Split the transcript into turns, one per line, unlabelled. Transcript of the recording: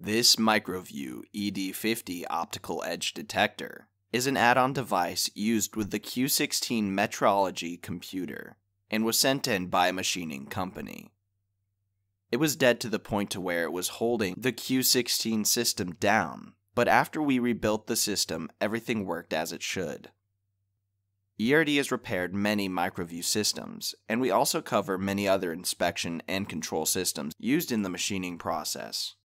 This Micro Vue ED50 optical edge detector is an add-on device used with the Q16 Metrology Computer and was sent in by a machining company. It was dead to the point to where it was holding the Q16 system down, but after we rebuilt the system, everything worked as it should. ERD has repaired many Micro Vue systems, and we also cover many other inspection and control systems used in the machining process.